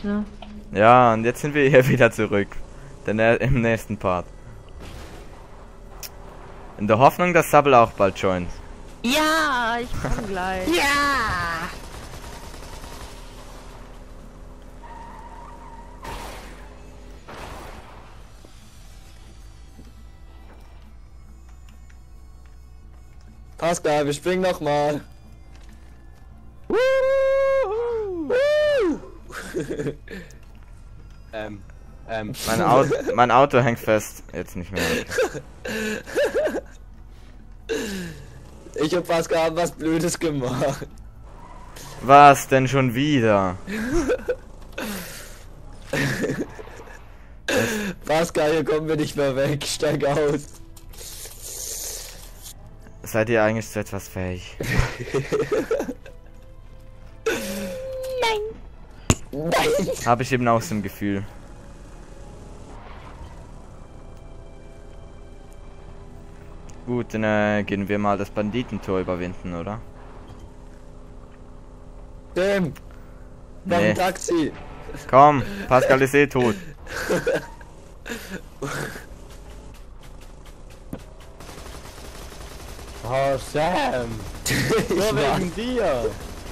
nicht, ne? Ja, und jetzt sind wir hier wieder zurück. Denn im nächsten Part. In der Hoffnung, dass Sabbel auch bald joint. Ja, ich komm gleich. Ja! Pascal, wir springen noch mal. Mein Auto hängt fest. Jetzt nicht mehr. Ich und Pascal haben was Blödes gemacht. Was denn schon wieder? Pascal, hier kommen wir nicht mehr weg. Steig aus. Seid ihr eigentlich zu etwas fähig? Nein! Habe ich eben auch so ein Gefühl. Gut, dann gehen wir mal das Banditentor überwinden, oder? Tim! Noch Nee. ein Taxi! Komm, Pascal ist eh tot. Oh, Sam! Nur wegen dir!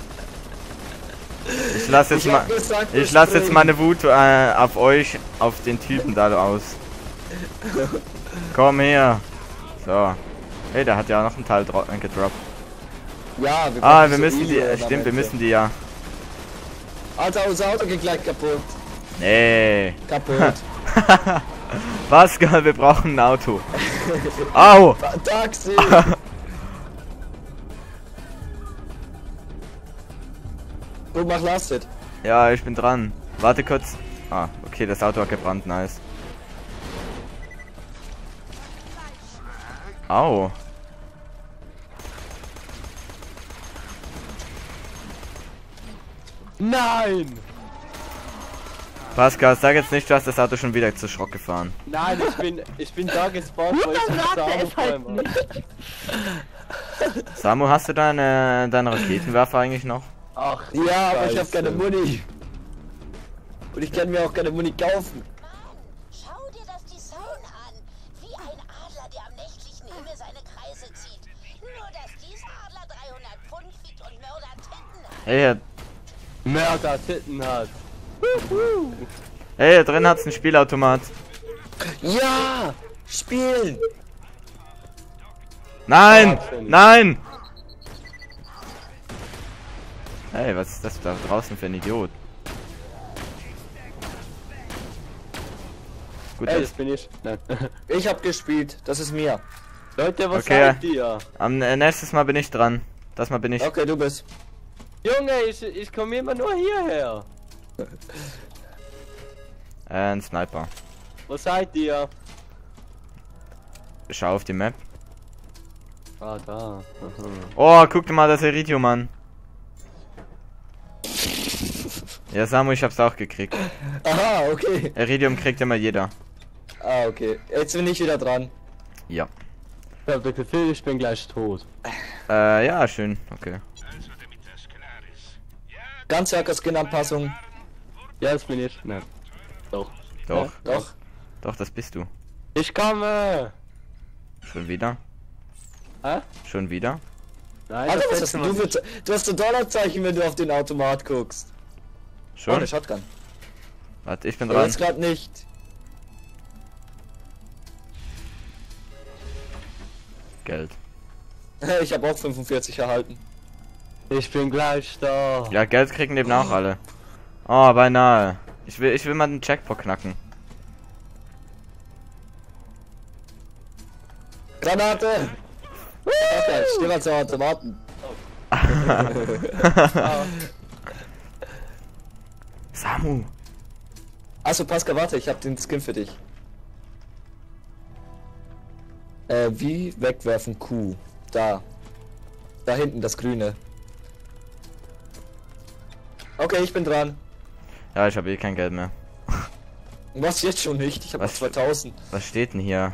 Ich lasse jetzt, jetzt meine Wut auf euch, auf den Typen da aus. Komm her. So. Hey, der hat ja noch einen Teil gedroppt. Ja, Wir müssen die, stimmt, wir müssen die ja. Alter, unser Auto geht gleich kaputt. Nee. Kaputt. Pascal, wir brauchen ein Auto. Au! Taxi! Guck mal, lastet. Ja, ich bin dran. Warte kurz. Ah, okay, das Auto hat gebrannt, nice. Au. Nein! Pascal, sag jetzt nicht, du hast das Auto schon wieder zu Schrott gefahren. Nein, ich bin da gespawnt, weil ich Dann sagt er es halt Samu nicht. Samu, hast du deine Raketenwerfer eigentlich noch? Ach, Ja, aber ich Scheiße. habe keine Muni. Und ich kann mir auch keine Muni kaufen. Schau dir das Design an. Wie ein Adler, der am nächtlichen Himmel seine Kreise zieht. Nur, dass dieser Adler 300 Pfund wiegt und Mörder-Titten hat. Hey, Mörder-Titten hat. hey, da drin hat's einen Spielautomat. Ja! Spielen! Nein! Ja, schön. Nein! Hey, was ist das da draußen für ein Idiot? Gut, Ey, das bin ich. Nein. Ich hab gespielt, das ist mir. Leute, was Okay. seid ihr? am nächstes Mal bin ich dran. Das Mal bin ich. Okay, du bist. Junge, ich komme immer nur hierher. Ein Sniper. Wo seid ihr? Schau auf die Map. Ah, da. Oh, guck dir mal das Iridium an. Ja, Samu, ich hab's auch gekriegt. Aha, okay. Iridium kriegt immer jeder. Ah, okay. Jetzt bin ich wieder dran. Ja. Ja, bitte Phil, ich bin gleich tot. Ja, schön. Okay. Ganzjäger-Skin-Anpassung. Ja, das bin ich. Nein. Doch. Doch. Doch. Doch, das bist du. Ich komme! Schon wieder? Hä? Schon wieder? Nein, Alter, was letzte hast Mal du für... Du hast ein Dollarzeichen, wenn du auf den Automat guckst. Oh, Schon? eine Shotgun. Warte, ich bin Ja, dran. jetzt gerade nicht. Geld. Ich habe auch 45 erhalten. Ich bin gleich da. Ja, Geld kriegen eben auch alle. Oh, beinahe. Ich will mal den Jackpot knacken. Granate! Okay, steh mal zum Automaten. Samu. Achso, Pascal, warte, ich hab den Skin für dich. Wie wegwerfen Q? Da. Da hinten, das Grüne. Okay, ich bin dran. Ja, ich habe eh kein Geld mehr. Was jetzt schon nicht? Ich habe noch Was? 2000. Was steht denn hier?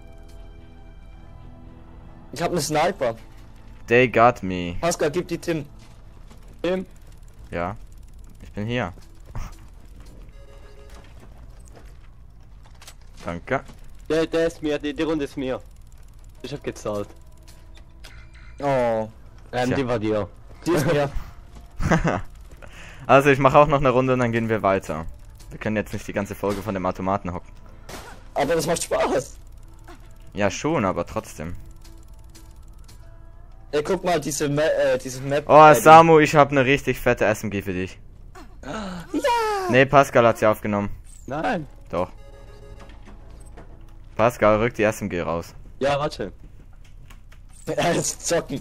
Ich habe eine Sniper. They got me. Pascal, gib die Tim. Tim? Ja. Ich bin hier. Danke. Der ist mir, die Runde ist mir. Ich hab gezahlt. Oh. Tja. Die war dir. Die ist mir. Also ich mache auch noch eine Runde und dann gehen wir weiter. Wir können jetzt nicht die ganze Folge von dem Automaten hocken. Aber das macht Spaß. Ja schon, aber trotzdem. Ey, guck mal, diese Map. Oh Samu, ich habe eine richtig fette SMG für dich. Ja. Nee, Pascal hat sie aufgenommen. Nein. Doch. Pascal, rück die SMG raus. Ja, warte. Jetzt zocken.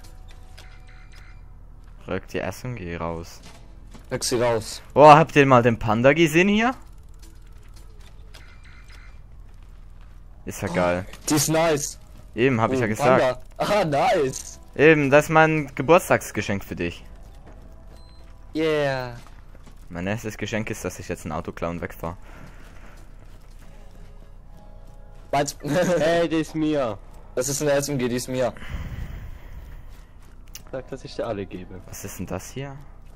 Rück die SMG raus. Rück sie raus. Oh, habt ihr mal den Panda gesehen hier? Ist ja geil. Die ist nice. Eben, habe ich ja gesagt. Panda. Ah, nice. Eben, das ist mein Geburtstagsgeschenk für dich. Yeah. Mein erstes Geschenk ist, dass ich jetzt ein Auto klauen wegfahre. Meins. Hey, die ist mir. Das ist eine SMG, die ist mir. Sag, dass ich dir alle gebe. Was ist denn das hier?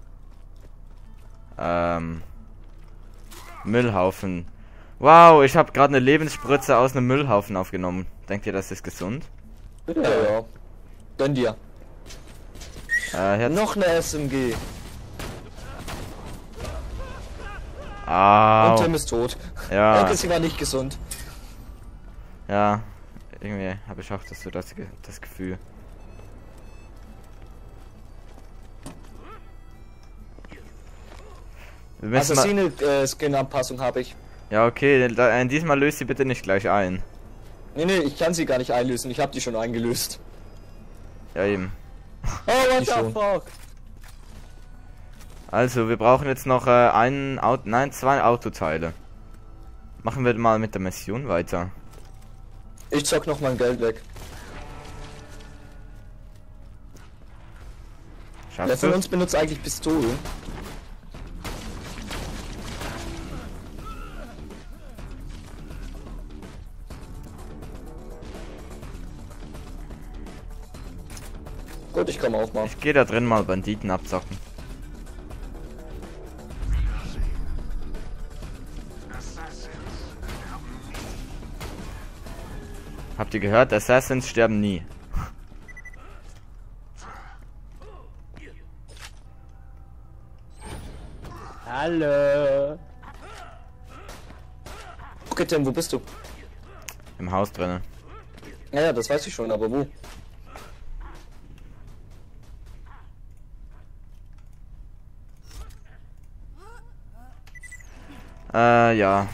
Müllhaufen. Wow, ich habe gerade eine Lebensspritze aus einem Müllhaufen aufgenommen. Denkt ihr, das ist gesund? Ja. Gönn dir. Jetzt. Noch eine SMG. Und Au. Tim ist tot. Ja, Danke, sie war nicht gesund. ja. Irgendwie habe ich auch das Gefühl. Wir müssen mal, Assassine-Skin-Anpassung habe ich. ja, okay, diesmal löst sie bitte nicht gleich ein. Nee, ich kann sie gar nicht einlösen. Ich habe die schon eingelöst. Ja, eben. Oh, what Ich the schon. fuck? Also, wir brauchen jetzt noch zwei Autoteile. Machen wir mal mit der Mission weiter. Ich zock noch mein Geld weg. Wer Schaffst von du? uns benutzt eigentlich Pistolen? Gut, ich komme auch mal. Ich gehe da drin mal Banditen abzocken. Habt ihr gehört? Assassins sterben nie. Hallo. Okay, Tim, wo bist du? Im Haus drinnen. Ja, das weiß ich schon, aber wo? Ja.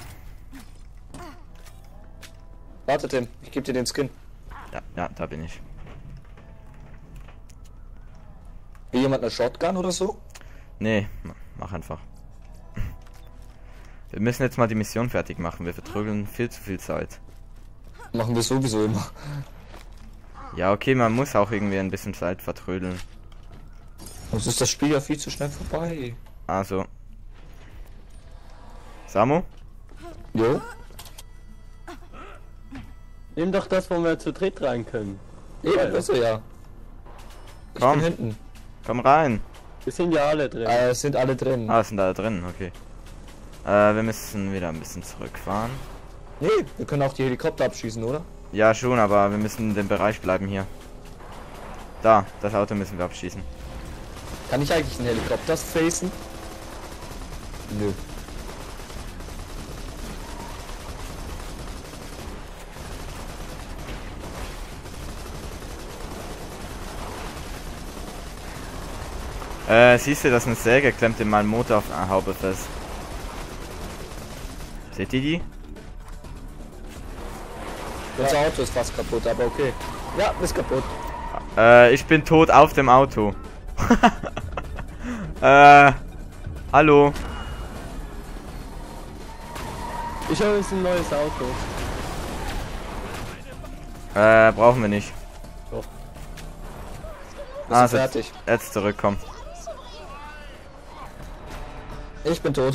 Warte, Tim, ich gebe dir den Skin. Ja, da bin ich. Will jemand eine Shotgun oder so? Nee, mach einfach. Wir müssen jetzt mal die Mission fertig machen. Wir vertrödeln viel zu viel Zeit. Machen wir sowieso immer. Ja, okay, man muss auch irgendwie ein bisschen Zeit vertrödeln. Sonst ist das Spiel ja viel zu schnell vorbei. Also. Samu? Jo? Nimm doch das, wo wir zu dritt rein können. Ja, besser ja. Ich Komm. bin hinten. Komm rein. Wir sind ja alle drin. Sind alle drin. Ah, sind da drin, okay. Wir müssen wieder ein bisschen zurückfahren. Nee, wir können auch die Helikopter abschießen, oder? Ja, schon, aber wir müssen in dem Bereich bleiben hier. Da, das Auto müssen wir abschießen. Kann ich eigentlich einen Helikopter facen? Nö. Siehst du, dass eine Säge klemmt in meinem Motor auf der Haube fest? Seht ihr die? Unser Auto ist fast kaputt, aber okay. Ja, ist kaputt. Ich bin tot auf dem Auto. Hallo. Ich habe jetzt ein neues Auto. Brauchen wir nicht. Doch. Wir sind fertig. Jetzt zurückkommen. Ich bin tot.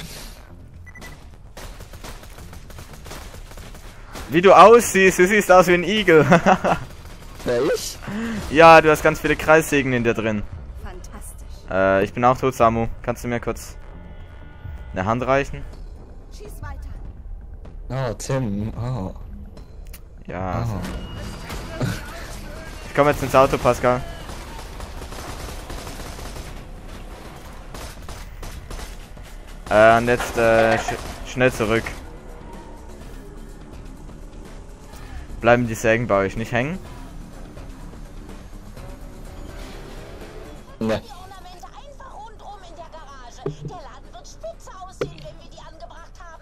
Wie du aussiehst, du siehst aus wie ein Igel. Wer, ich? Ja, du hast ganz viele Kreissägen in dir drin. Fantastisch. Ich bin auch tot, Samu. Kannst du mir kurz eine Hand reichen? Schieß weiter. Oh, Tim. Oh. Ja. Also. Ich komme jetzt ins Auto, Pascal. Und jetzt schnell zurück. Bleiben die Sägen bei euch nicht hängen? Ne. Ornamente einfach rundum in der Garage. Der Laden wird spitze aussehen, wenn wir die angebracht haben.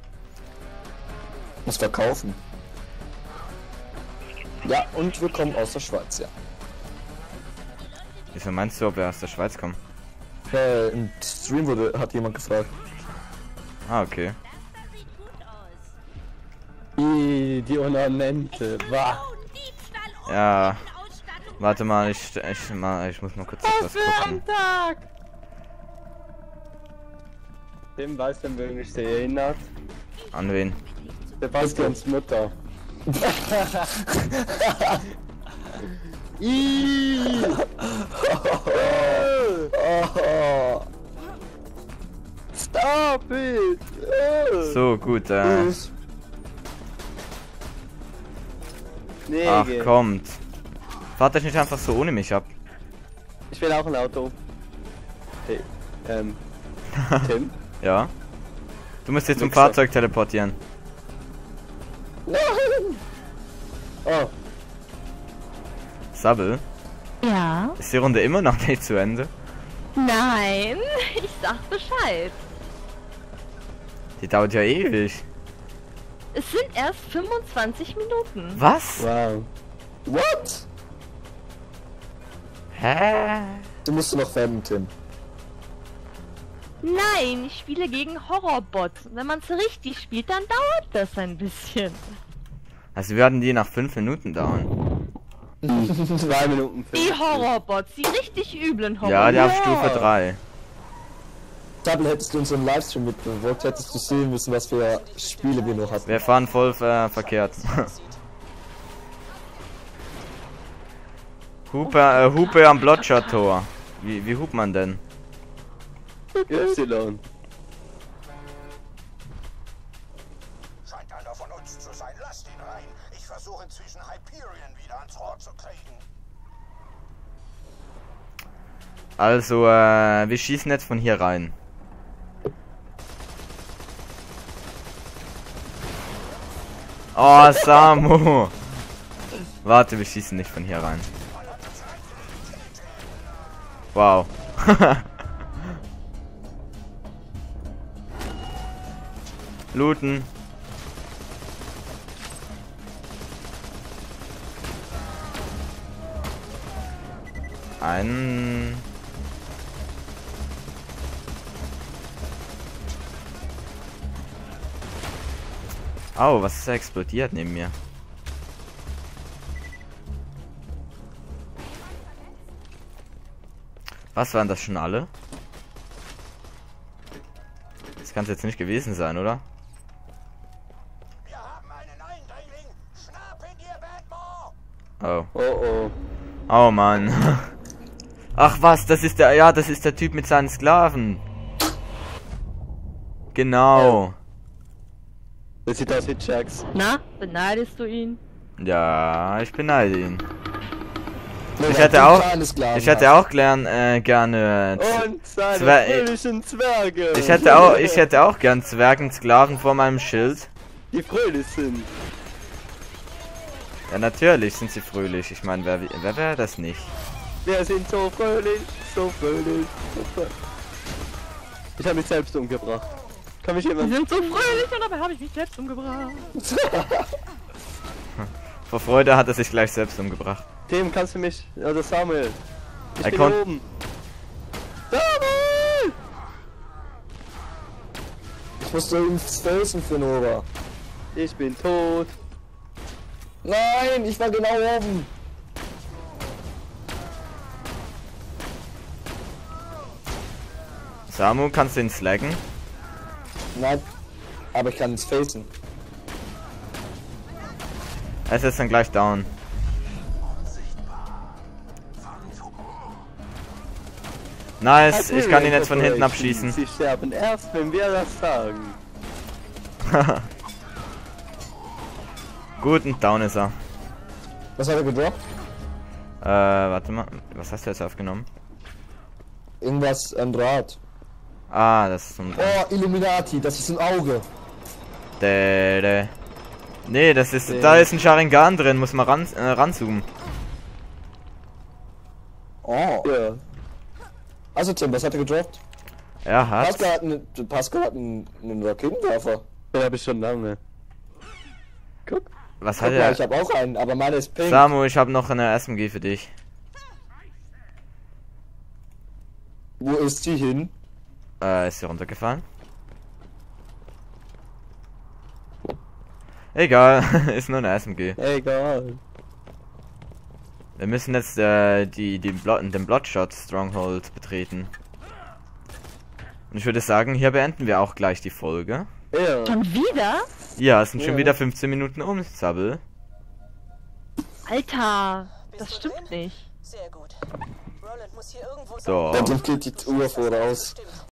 Muss verkaufen. Ja, und wir kommen aus der Schweiz, ja. Wieso meinst du, ob wir aus der Schweiz kommen? Im Stream hat jemand gefragt. Ah, okay. Die Ornamente. Wah. Ja. Warte mal, ich muss mal kurz etwas gucken. Tag! Tim, weißt du, wer mich sehr erinnert? An wen? Sebastians Mutter. Stop it! So, gut, Nee, ach, kommt. Fahrt euch nicht einfach so ohne mich ab. ich will auch ein Auto. Hey, Tim? Ja? Du musst jetzt zum Wichser. Fahrzeug teleportieren. Oh, Sabbel, Ja? ist die Runde immer noch nicht zu Ende? Nein, ich sag Bescheid. Die dauert ja ewig. Es sind erst 25 Minuten. Was? wow. What? Hä? Du musst noch wenden, Tim. Nein, ich spiele gegen Horrorbots. Wenn man es richtig spielt, dann dauert das ein bisschen. Also werden die nach 5 Minuten dauern. 2 Minuten. Die Horrorbots, die richtig üblen Horrorbots. Ja, die auf Stufe 3. Double, hättest du unseren Livestream mitbeworkt, hättest du sehen müssen, was für Spiele wir noch hatten. Wir fahren voll verkehrt. Hupe am Bloodshot-Tor. Wie hupt man denn? Y. Scheint einer von uns zu sein. Lasst ihn rein. Ich versuche inzwischen Hyperion wieder ans Rohr zu kriegen. Also, wir schießen jetzt von hier rein. Oh, Samu! Warte, wir schießen nicht von hier rein. Wow. Looten. Ein... Au, was ist da explodiert neben mir? Was waren das schon alle? Das kann es jetzt nicht gewesen sein, oder? Wir haben einen Eindringling. Schnapp ihn dir, Batman! Oh. Oh oh. Oh Mann. Ach was, das ist der, ja, das ist der Typ mit seinen Sklaven. Genau. Das sieht aus wie Jax. Na, beneidest du ihn? Ja, ich beneide ihn. Nee, Ich er hat hätte den auch, kleinen Sklaven ich hätte auch gerne, Und seine Zwer- fröhlichen Zwerge. ich hätte auch gern Zwergensklaven vor meinem Schild. Die fröhlich sind. Ja, natürlich sind sie fröhlich. Ich meine, wer wäre das nicht? Wir sind so fröhlich, so fröhlich, so fröhlich. Ich habe mich selbst umgebracht. Kann mich Die jemand... sind so fröhlich und dabei habe ich mich selbst umgebracht. Vor Freude hat er sich gleich selbst umgebracht. Tim, kannst du mich... Oder Samuel. Ich Er bin kon- oben. Samuel! Ich musste ins Felsen für Nova. Ich bin tot. Nein, ich war genau oben. Samu, kannst du ihn slaggen? Nein, aber ich kann ins Felsen. Er ist jetzt dann gleich down. Nice, ich kann ihn jetzt von hinten abschießen. Sie sterben erst, wenn wir das sagen. Gut, und down ist er. Was hat er gedroppt? Warte mal. Was hast du jetzt aufgenommen? Irgendwas, ein Draht. Ah, das ist ein... Oh, Illuminati, das ist ein Auge. Nee, das ist... Da ist ein Sharingan drin, muss man ranzoomen. Oh. Ja. Also Tim, was hat er gedroppt? Er hat... Pascal hat einen Raketenwerfer. Den habe ich schon lange. Guck. Was Guck hat mal, er... ich habe auch einen, aber meine ist pink. Samu, ich habe noch eine SMG für dich. Wo ist sie hin? Ist sie runtergefallen? Egal, ist nur eine SMG. Egal. Wir müssen jetzt den Bloodshot Stronghold betreten. Und ich würde sagen, hier beenden wir auch gleich die Folge. Ja. Schon wieder? Ja, es sind schon Ja. wieder 15 Minuten um, Sabbel. Alter, das stimmt nicht. Sehr gut. Roland muss hier irgendwo So. Dann geht die Uhr voraus. Stimmt.